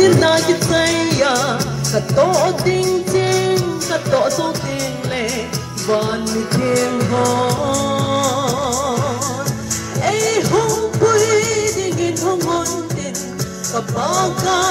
na ki saya ka to ding ting ka to so ting le van mi ting hon ei hong pui ding in hong hon tin ka ba ka